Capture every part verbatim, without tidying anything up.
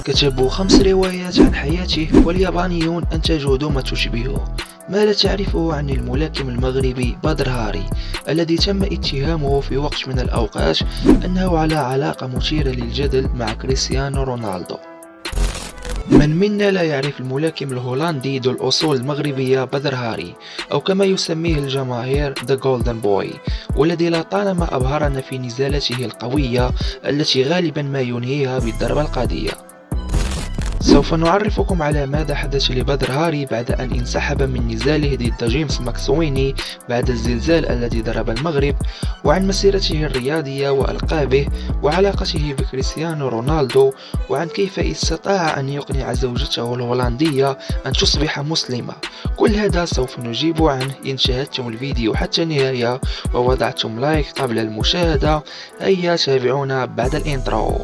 كتبوا خمس روايات عن حياته واليابانيون أنتجوا دوما تشبهه. ما لا تعرفه عن الملاكم المغربي بدر هاري الذي تم اتهامه في وقت من الأوقات أنه على علاقة مثيرة للجدل مع كريستيانو رونالدو. من منا لا يعرف الملاكم الهولندي ذو الأصول المغربية بدر هاري، أو كما يسميه الجماهير The Golden Boy، والذي لطالما أبهرنا في نزالاته القوية التي غالبا ما ينهيها بالضربة القاضية. سوف نعرفكم على ماذا حدث لبدر هاري بعد أن انسحب من نزاله ضد جيمس ماكسويني بعد الزلزال الذي ضرب المغرب، وعن مسيرته الرياضية وألقابه وعلاقته بكريستيانو رونالدو، وعن كيف استطاع أن يقنع زوجته الهولندية أن تصبح مسلمة. كل هذا سوف نجيب عنه إن شاهدتم الفيديو حتى النهاية ووضعتم لايك قبل المشاهدة. هيا تابعونا بعد الانترو.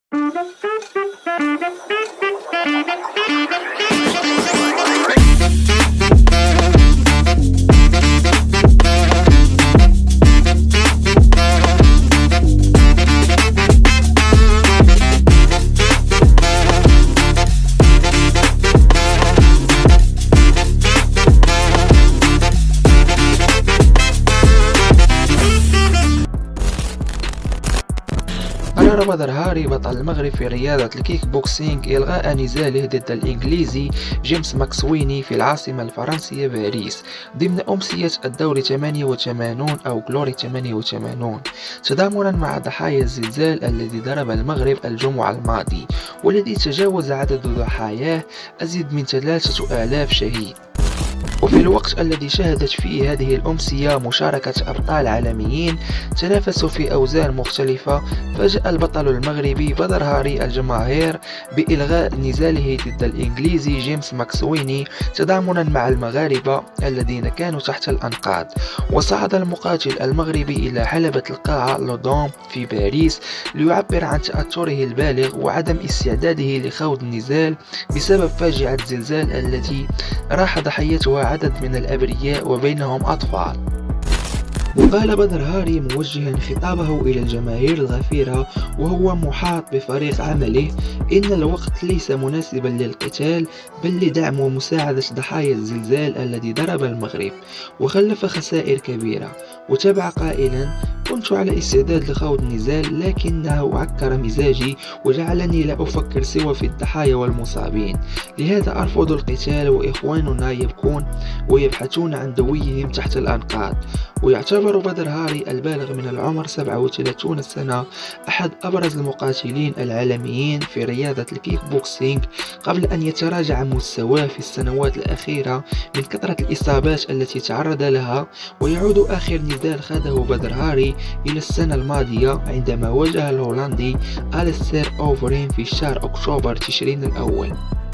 قرر بدر هاري بطل المغرب في رياضة الكيك بوكسينج إلغاء نزاله ضد الإنجليزي جيمس ماكسويني في العاصمة الفرنسية باريس ضمن أمسية الدور ثمانية وثمانين أو غلوري ثمانية وثمانين، تضامنا مع ضحايا الزلزال الذي ضرب المغرب الجمعة الماضي، والذي تجاوز عدد ضحاياه أزيد من ثلاثة آلاف شهيد. وفي الوقت الذي شهدت فيه هذه الأمسية مشاركة أبطال عالميين تنافسوا في أوزان مختلفة، فاجأ البطل المغربي بدر هاري الجماهير بإلغاء نزاله ضد الإنجليزي جيمس ماكسويني تضامنا مع المغاربة الذين كانوا تحت الأنقاض. وصعد المقاتل المغربي إلى حلبة القاعة لودوم في باريس ليعبر عن تأثره البالغ وعدم استعداده لخوض النزال بسبب فاجعة الزلزال التي راح ضحيتها عدد من الأبرياء وبينهم أطفال. وقال بدر هاري موجها خطابه إلى الجماهير الغفيرة وهو محاط بفريق عمله إن الوقت ليس مناسبا للقتال بل لدعم ومساعدة ضحايا الزلزال الذي ضرب المغرب وخلف خسائر كبيرة. وتابع قائلا: كنت على استعداد لخوض النزال لكنه عكر مزاجي وجعلني لا أفكر سوى في الضحايا والمصابين، لهذا أرفض القتال وإخواننا يبكون ويبحثون عن دويهم تحت الأنقاض. ويعتبر بدر هاري البالغ من العمر سبعة وثلاثين سنة أحد أبرز المقاتلين العالميين في رياضة الكيك بوكسينج قبل أن يتراجع مستواه في السنوات الأخيرة من كثرة الإصابات التي تعرض لها. ويعود آخر نزال خاضه بدر هاري إلى السنة الماضية عندما واجه الهولندي أليستير أوفرين في شهر أكتوبر تشرين الأول.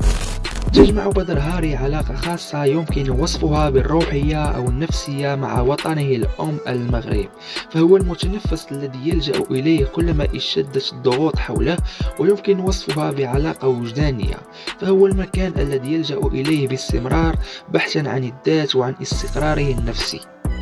تجمع بدر هاري علاقة خاصة يمكن وصفها بالروحية أو النفسية مع وطنه الأم المغرب، فهو المتنفس الذي يلجأ إليه كلما اشتدت الضغوط حوله، ويمكن وصفها بعلاقة وجدانية، فهو المكان الذي يلجأ إليه باستمرار بحثا عن الذات وعن استقراره النفسي.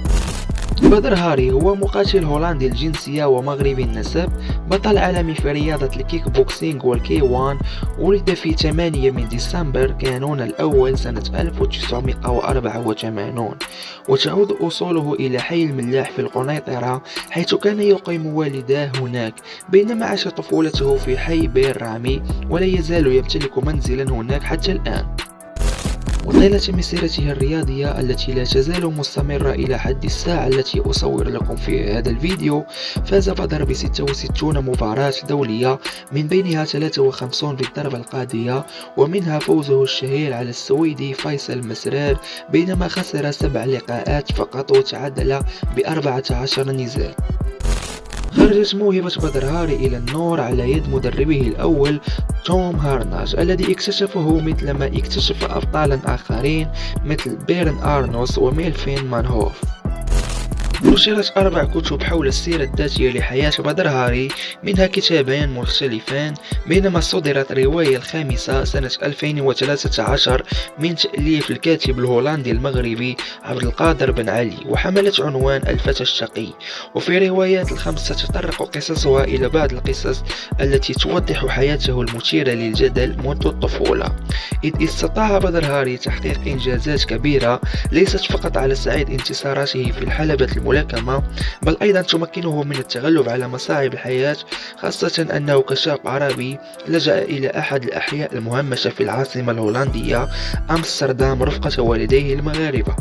بدر هاري هو مقاتل هولندي الجنسية ومغربي النسب، بطل عالمي في رياضة الكيك بوكسينج والكي وان. ولد في ثمانية من ديسمبر كانون الأول سنة ألف وتسعمائة وأربعة وثمانين، وتعود أصوله إلى حي الملاح في القنيطرة حيث كان يقيم والداه هناك، بينما عاش طفولته في حي بير رامي ولا يزال يمتلك منزلا هناك حتى الآن. وطيلة مسيرته الرياضية التي لا تزال مستمرة إلى حد الساعة التي أصور لكم في هذا الفيديو، فاز بدر ب ستة وستين مباراة دولية من بينها ثلاثة وخمسين بالضربة القاضية، ومنها فوزه الشهير على السويدي فيصل مسرار، بينما خسر سبع لقاءات فقط وتعادل بأربعة عشر نزال. خرجت موهبة بدر هاري إلى النور على يد مدربه الأول توم هارناج الذي اكتشفه مثلما اكتشف أبطالا آخرين مثل بيرن أرنوس وميلفين مانهوف. نشرت أربع كتب حول السيرة الذاتية لحياة بدر هاري، منها كتابان مختلفان، بينما صدرت رواية الخامسة سنة ألفين وثلاثة عشر من تأليف الكاتب الهولندي المغربي عبد القادر بن علي، وحملت عنوان الفتى الشقي. وفي روايات الخمسة تطرق قصصها إلى بعض القصص التي توضح حياته المثيرة للجدل منذ الطفولة، إذ استطاع بدر هاري تحقيق إنجازات كبيرة ليست فقط على صعيد انتصاراته في الحلبة الملاكمة، بل أيضا تمكنه من التغلب على مصاعب الحياة، خاصة أنه كشاب عربي لجأ إلى أحد الأحياء المهمشة في العاصمة الهولندية أمستردام رفقة والديه المغاربة.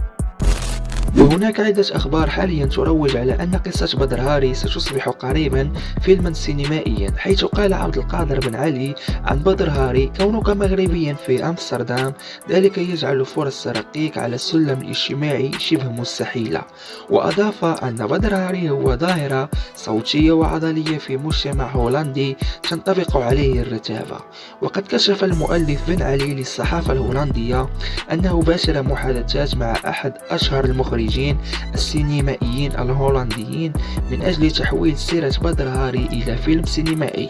وهناك عدة أخبار حاليا تروج على أن قصة بدر هاري ستصبح قريبا فيلما سينمائيا، حيث قال عبد القادر بن علي عن بدر هاري: كونك مغربيا في أمستردام ذلك يجعل فرص ترقيك على السلم الاجتماعي شبه مستحيلة. وأضاف أن بدر هاري هو ظاهرة صوتية وعضلية في مجتمع هولندي تنطبق عليه الرتابة. وقد كشف المؤلف بن علي للصحافة الهولندية أنه باشر محادثات مع أحد أشهر المخرجين السينمائيين الهولنديين من أجل تحويل سيرة بدر هاري إلى فيلم سينمائي.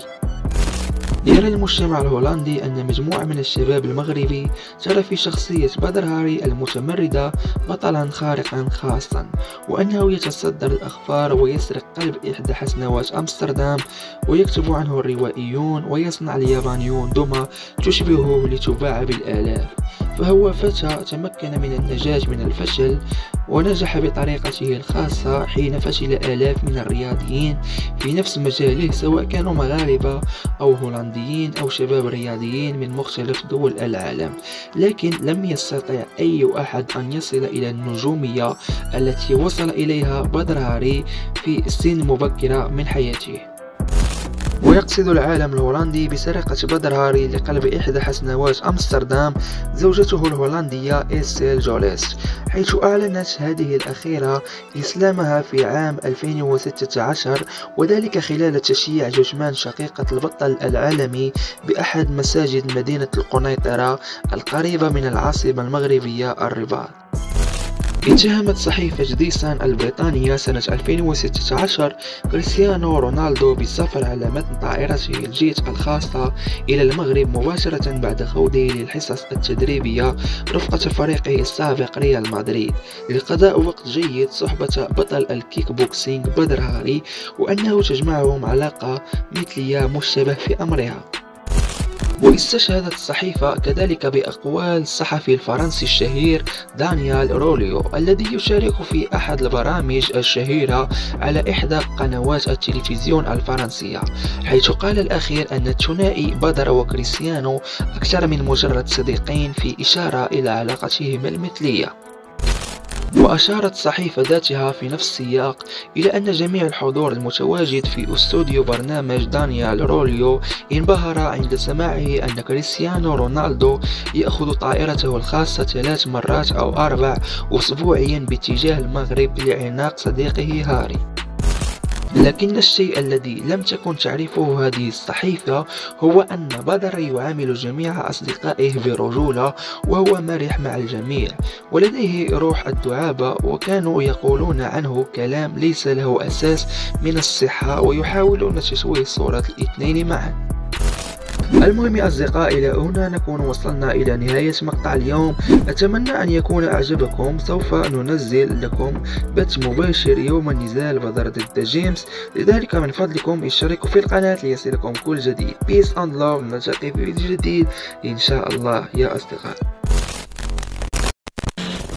يرى المجتمع الهولندي أن مجموعة من الشباب المغربي ترى في شخصية بدر هاري المتمردة بطلا خارقا خاصا، وأنه يتصدر الأخبار ويسرق قلب إحدى حسنوات أمستردام ويكتب عنه الروائيون ويصنع اليابانيون دمى تشبهه لتباع بالآلاف. فهو فتى تمكن من النجاة من الفشل ونجح بطريقته الخاصة حين فشل آلاف من الرياضيين في نفس مجاله، سواء كانوا مغاربة أو هولنديين أو شباب رياضيين من مختلف دول العالم، لكن لم يستطع أي أحد أن يصل إلى النجومية التي وصل إليها بدر هاري في سن مبكرة من حياته. ويقصد العالم الهولندي بسرقة بدر هاري لقلب إحدى حسنوات أمستردام زوجته الهولندية إيسيل جوليس، حيث أعلنت هذه الأخيرة إسلامها في عام ألفين وستة عشر، وذلك خلال تشييع جثمان شقيقة البطل العالمي بأحد مساجد مدينة القنيطرة القريبة من العاصمة المغربية الرباط. اتهمت صحيفة دي سان البريطانية سنة ألفين وستة عشر كريستيانو رونالدو بالسفر على متن طائرته الجيت الخاصة إلى المغرب مباشرة بعد خوضه للحصص التدريبية رفقة فريقه السابق ريال مدريد لقضاء وقت جيد صحبة بطل الكيك بوكسينج بدر هاري، وأنه تجمعهم علاقة مثلية مشتبه في أمرها. واستشهدت الصحيفة كذلك بأقوال الصحفي الفرنسي الشهير دانيال روليو الذي يشارك في أحد البرامج الشهيرة على إحدى قنوات التلفزيون الفرنسية، حيث قال الأخير أن الثنائي بدر وكريستيانو أكثر من مجرد صديقين، في إشارة إلى علاقتهما المثلية. وأشارت الصحيفة ذاتها في نفس السياق إلى أن جميع الحضور المتواجد في استوديو برنامج دانيال روليو انبهر عند سماعه أن كريستيانو رونالدو يأخذ طائرته الخاصة ثلاث مرات أو أربع أسبوعيا باتجاه المغرب لعناق صديقه هاري. لكن الشيء الذي لم تكن تعرفه هذه الصحيفة هو أن بدر يعامل جميع أصدقائه برجولة، وهو مرح مع الجميع ولديه روح الدعابة، وكانوا يقولون عنه كلام ليس له أساس من الصحة ويحاولون تشويه صورة الاثنين معا. المهم يا أصدقائي، إلى هنا نكون وصلنا إلى نهاية مقطع اليوم. أتمنى أن يكون أعجبكم. سوف ننزل لكم بث مباشر يوم النزال بدر ضد جيمس، لذلك من فضلكم اشتركوا في القناة ليصلكم كل جديد. Peace and love، نلتقي في فيديو جديد إن شاء الله يا أصدقائي.